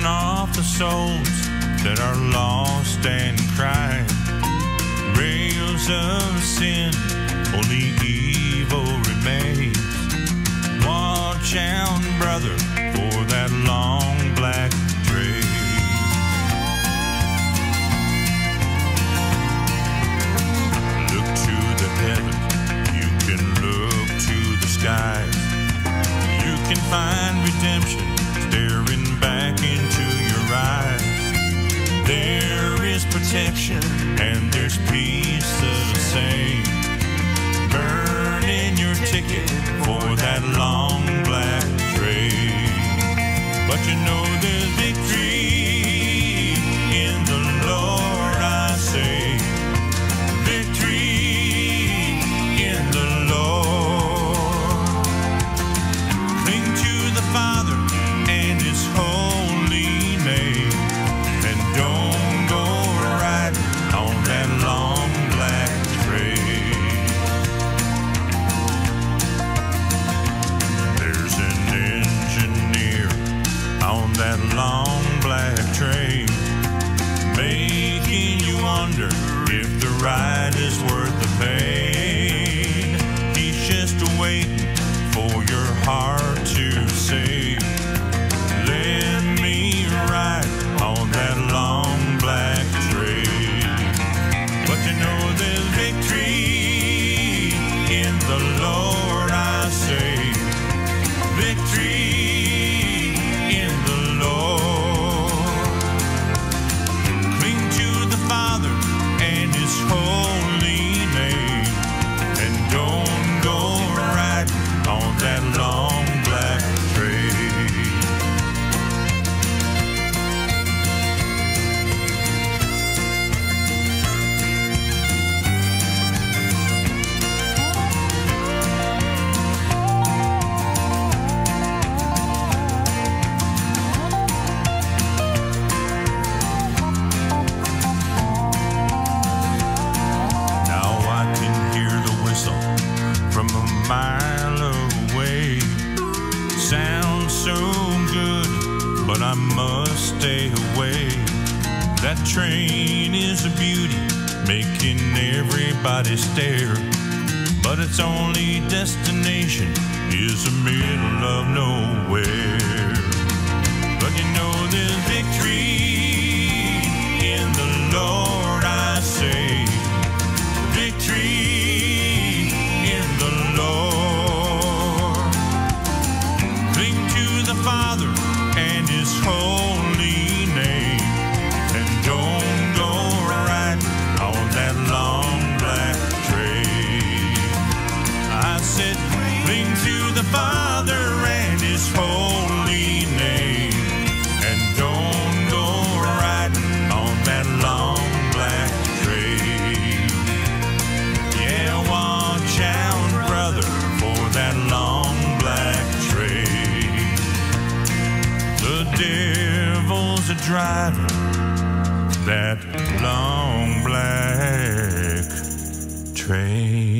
off the souls that are lost and crying. Rails of sin, only evil remains. Watch out, brother, for that long black train. Look to the heavens, you can look to the skies. You can find redemption staring back into your eyes. There is protection and there's peace the same. Burn in your ticket for that long black train. But you know there's victory in the Lord, I say. Victory in the Lord. Cling to the Father and His holy name, and don't go riding on that long black train. There's an engineer on that long black train, making you wonder if the ride is worth the pain. He's just waiting for your heart to say, let me ride on that long black train. But you know there's victory in the Lord, I say. Victory in the Lord. Cling to the Father and His holy name, and don't go riding on that long black train. Now I can hear the whistle from a mile away. Sounds so good, but I must stay away. That train is a beauty, making everybody stare. But its only destination is the middle of nowhere. But you know there's victory in the Lord, I say. Victory in the Lord. Cling to the Father and His holy name, and don't go riding on that long black train. I said, cling to the Father and His holy name, and don't go riding on that long black train. Yeah, watch out, brother, for that long black train. The devil's a driving that long black train.